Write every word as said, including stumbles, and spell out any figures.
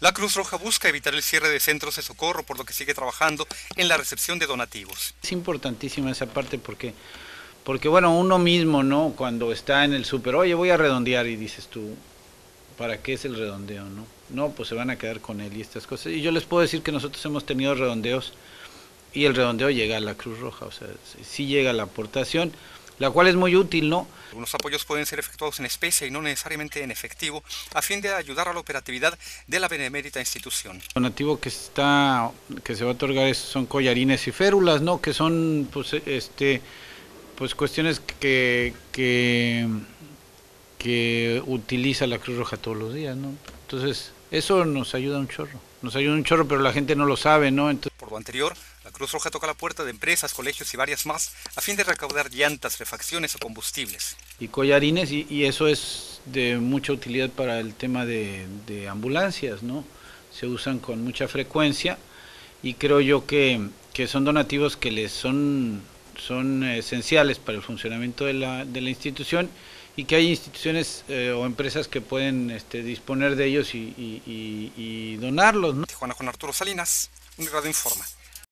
La Cruz Roja busca evitar el cierre de centros de socorro, por lo que sigue trabajando en la recepción de donativos. Es importantísima esa parte porque, porque bueno, uno mismo, ¿no? Cuando está en el súper, oye, voy a redondear y dices tú, ¿para qué es el redondeo, no? No, pues se van a quedar con él y estas cosas. Y yo les puedo decir que nosotros hemos tenido redondeos y el redondeo llega a la Cruz Roja, o sea, sí llega la aportación, la cual es muy útil, ¿no? Algunos apoyos pueden ser efectuados en especie y no necesariamente en efectivo, a fin de ayudar a la operatividad de la benemérita institución. El donativo que está, que se va a otorgar es, son collarines y férulas, ¿no? Que son, pues, este, pues cuestiones que, que, que utiliza la Cruz Roja todos los días, ¿no? Entonces, eso nos ayuda un chorro, nos ayuda un chorro, pero la gente no lo sabe, ¿no? Entonces, por lo anterior, la Cruz Roja toca la puerta de empresas, colegios y varias más a fin de recaudar llantas, refacciones o combustibles. Y collarines, y, y eso es de mucha utilidad para el tema de, de ambulancias, ¿no? Se usan con mucha frecuencia y creo yo que, que son donativos que les son, son esenciales para el funcionamiento de la, de la institución y que hay instituciones eh, o empresas que pueden este, disponer de ellos y, y, y, y donarlos, ¿no? Tijuana, Juan Arturo Salinas, Uniradio Informa.